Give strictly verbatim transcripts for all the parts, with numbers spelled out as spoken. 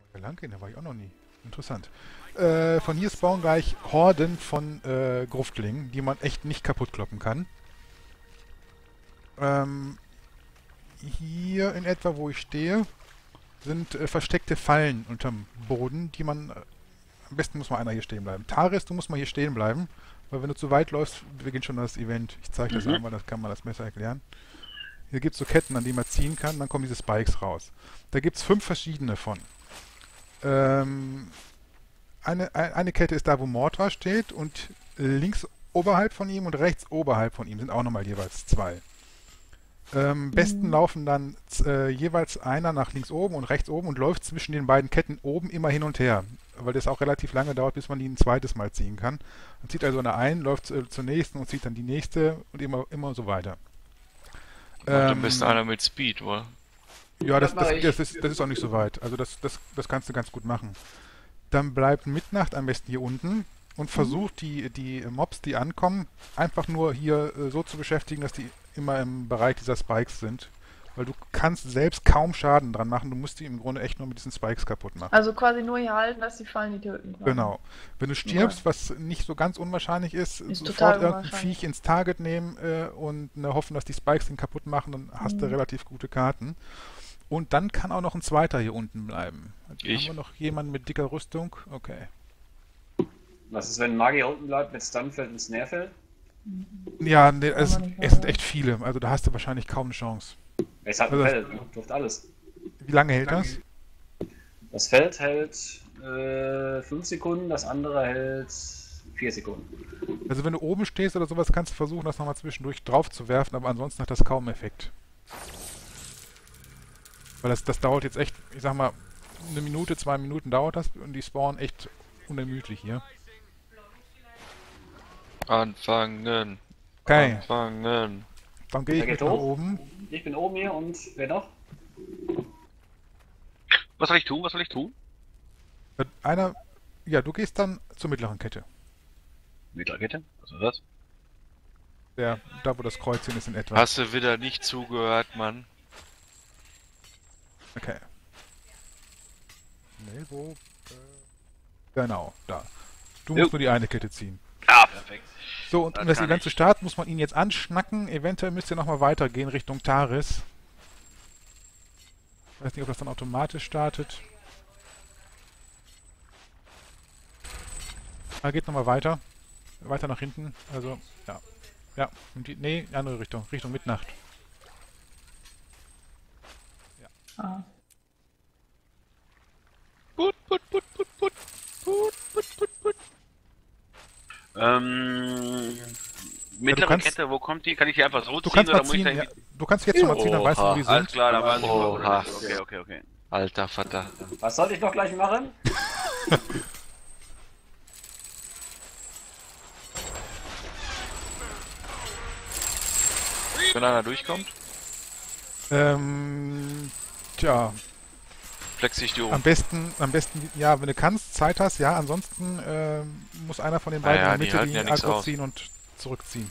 Da lang gehen, da war ich auch noch nie. Interessant. Äh, von hier spawnen gleich Horden von äh, Gruftlingen, die man echt nicht kaputt kloppen kann. Ähm, hier in etwa, wo ich stehe, sind äh, versteckte Fallen unterm Boden, die man... Äh, am besten muss mal einer hier stehen bleiben. Taris, du musst mal hier stehen bleiben, weil wenn du zu weit läufst, beginnt schon das Event. Ich zeige das Mhm. einmal, das kann man das besser erklären. Hier gibt es so Ketten, an die man ziehen kann, dann kommen diese Spikes raus. Da gibt es fünf verschiedene von. Ähm, eine, eine Kette ist da, wo Mordra steht und links oberhalb von ihm und rechts oberhalb von ihm sind auch nochmal jeweils zwei. Ähm, besten Mhm. laufen dann äh, jeweils einer nach links oben und rechts oben und läuft zwischen den beiden Ketten oben immer hin und her, weil das auch relativ lange dauert, bis man die ein zweites Mal ziehen kann. Man zieht also eine ein, läuft äh, zur nächsten und zieht dann die nächste und immer, immer so weiter. Macht am Ähm, besten einer mit Speed, oder? ja, das, Das das, mach ich. das, ist, das ist auch nicht so weit. Also das, das, das kannst du ganz gut machen. Dann bleibt Mitnacht am besten hier unten und versucht die, die Mobs, die ankommen, einfach nur hier äh, so zu beschäftigen, dass die immer im Bereich dieser Spikes sind. Weil du kannst selbst kaum Schaden dran machen. Du musst die im Grunde echt nur mit diesen Spikes kaputt machen. Also quasi nur hier halten, dass die Fallen die töten. quasi. Genau. Wenn du stirbst, was nicht so ganz unwahrscheinlich ist, Ist sofort total irgendein unwahrscheinlich. Viech ins Target nehmen äh, und ne, hoffen, dass die Spikes den kaputt machen, dann hast du Mhm. relativ gute Karten. Und dann kann auch noch ein zweiter hier unten bleiben. Ich. Haben wir noch jemanden mit dicker Rüstung? Okay. Was ist, wenn ein Magier unten bleibt mit Stunfeld und Snarefeld? Ja, nee, Kann es, man nicht es sind machen. echt viele. Also da hast du wahrscheinlich kaum eine Chance. Es hat ein Also das- Feld, ne? Durft alles. Wie lange hält das? Das Feld hält äh, fünf Sekunden, das andere hält vier Sekunden. Also wenn du oben stehst oder sowas, kannst du versuchen, das nochmal zwischendurch drauf zu werfen, aber ansonsten hat das kaum Effekt. Weil das, das dauert jetzt echt, ich sag mal, eine Minute, zwei Minuten dauert das und die spawnen echt unermüdlich hier. Anfangen. Okay, Anfangen. dann gehe ich Wer mit geht nach hoch? oben. Ich bin oben hier und wer noch? Was soll ich tun? Was soll ich tun? Einer, ja, du gehst dann zur mittleren Kette. Mittlere Kette? Was ist das? Der, da wo das Kreuzchen ist in etwa. Hast du wieder nicht zugehört, Mann? Okay. Nee, wo? Äh, genau, da. Du musst Jo. nur die eine Kette ziehen. Ah, perfekt. So, und Das um das kann Event ich. zu starten, muss man ihn jetzt anschnacken. Eventuell müsst ihr nochmal weitergehen Richtung Taris. Ich weiß nicht, ob das dann automatisch startet. Ah, geht nochmal weiter. Weiter nach hinten. Also, ja. Ja, und die, nee, andere Richtung. Richtung Mitternacht. Ah. Put, put, put, put, put. Put, put, put, put. Ähm. Mittlere kannst- Kette, wo kommt die? Kann ich die einfach so Du ziehen kannst oder mal muss ich ziehen, da ja, du kannst jetzt schon mal ziehen, dann weißt du, wo die Oha. sind. Alles klar, da waren sie Oha. mal. Okay, okay, okay. Alter Vater. Was sollte ich noch gleich machen? Wenn einer durchkommt, Ähm, tja, flex ich die am um. besten, am besten, ja, wenn du kannst, Zeit hast, ja, ansonsten ähm, muss einer von den beiden Naja, in der die Mitte halten die ja nichts Aggro aus. ziehen und zurückziehen.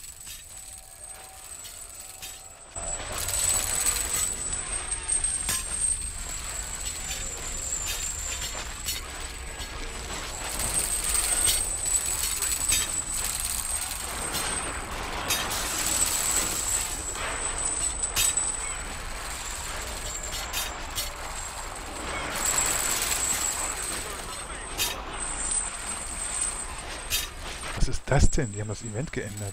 Was ist das denn? Die haben das Event geändert.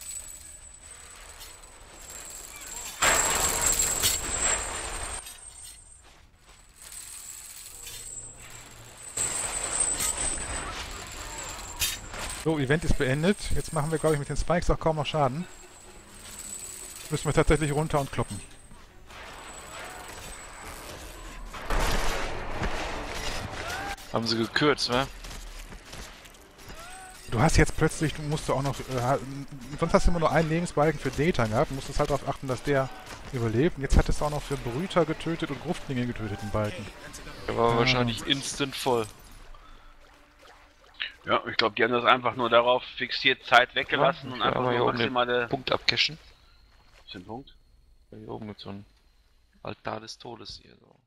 So, Event ist beendet. Jetzt machen wir, glaube ich, mit den Spikes auch kaum noch Schaden. Müssen wir tatsächlich runter und kloppen. Haben sie gekürzt, ne? Du hast jetzt plötzlich, du musst auch noch, äh, sonst hast du immer nur einen Lebensbalken für Data gehabt, du musstest halt darauf achten, dass der überlebt. Und jetzt hattest du auch noch für Brüter getötet und Gruftlinge getötet den Balken. Der war Ah. wahrscheinlich instant voll. Ja, ich glaube, die haben das einfach nur darauf fixiert, Zeit weggelassen und Ja, einfach aber hier nur oben den maximale. Punkt abcashen. Den Punkt. Hier oben mit so einem Altar des Todes hier so.